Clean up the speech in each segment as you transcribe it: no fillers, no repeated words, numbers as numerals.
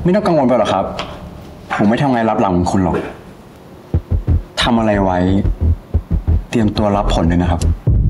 ไม่ต้องกังวลไปหรอกครับผมไม่ทำงานรับหลังคุณหรอกทำอะไรไว้เตรียมตัวรับผลเลยนะครับ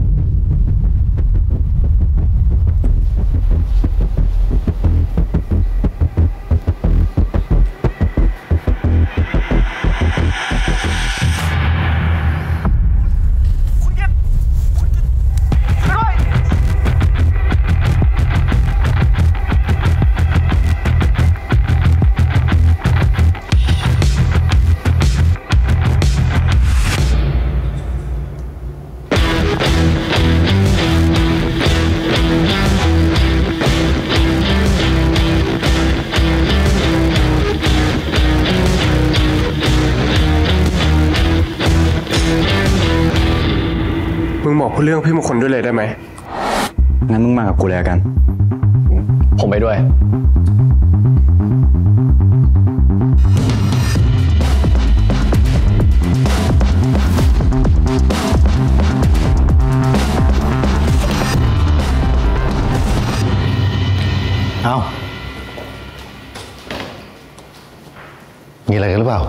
มึงบอกพูดเรื่องพี่มงคลด้วยเลยได้ไหมงั้นมึงมากับกูเลยกันผมไปด้วยเอามีอะไรกันหรือเปล่า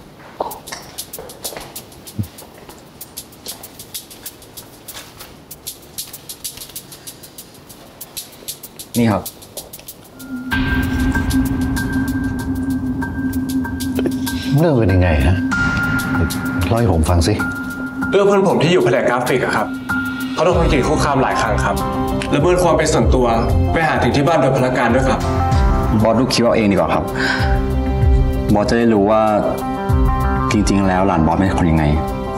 นี่ครับเรื่องเป็นยังไงฮะเล่าให้ผมฟังสิเรื่องเพื่อนผมที่อยู่แผนกกราฟิกอะครับเขาโดนคนกรีดคุกคามหลายครั้งครับและเบิร์ความเป็นส่วนตัวไปหาถึงที่บ้านโดยพนักงานด้วยครับบอสดูคิดเอาเองดีกว่าครับบอสจะได้รู้ว่าจริงๆแล้วหลานบอสเป็นคนยังไง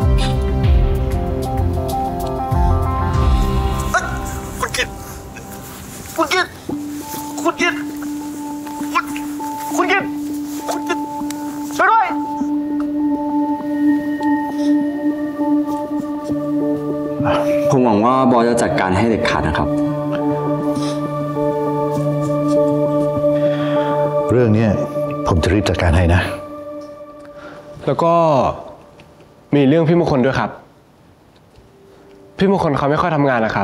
ช่วยด้วยผมหวังว่าบอสจะจัดการให้เด็ดขาดนะครับเรื่องนี้ผมจะรีบจัดการให้นะแล้วก็มีเรื่องพี่มงคลด้วยครับพี่มงคลเขาไม่ค่อยทำงานนะครับ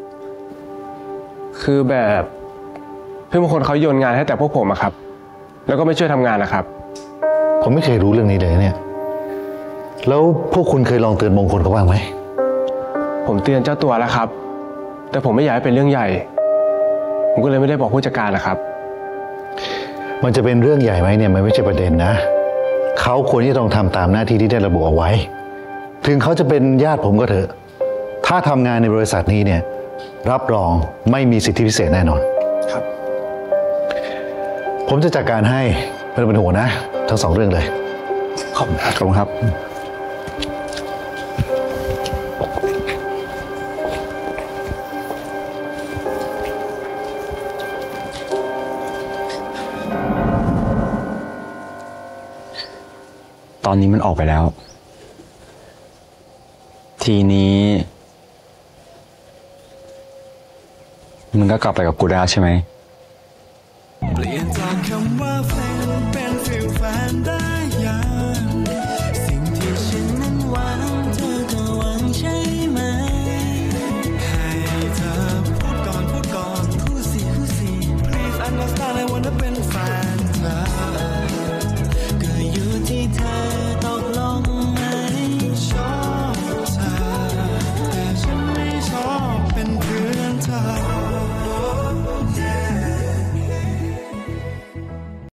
คือแบบพี่มงคลเขาโยนงานให้แต่พวกผมอะครับแล้วก็ไม่ช่วยทำงานนะครับผมไม่เคยรู้เรื่องนี้เลยเนี่ยแล้วพวกคุณเคยลองเตือนมงคลเขาบ้างไหมผมเตือนเจ้าตัวแล้วครับแต่ผมไม่อยากให้เป็นเรื่องใหญ่ผมก็เลยไม่ได้บอกผู้จัดการนะครับมันจะเป็นเรื่องใหญ่ไหมเนี่ยมันไม่ใช่ประเด็นนะเขาควรที่ต้องทำตามหน้าที่ที่ได้ระบุเอาไว้ถึงเขาจะเป็นญาติผมก็เถอะถ้าทำงานในบริษัทนี้เนี่ยรับรองไม่มีสิทธิพิเศษแน่นอนครับผมจะจัดการให้ไม่ต้องเป็นห่วงนะทั้งสองเรื่องเลยขอบคุณครับตอนนี้มันออกไปแล้วทีนี้มึงก็กลับไปกับกูได้ใช่ไหม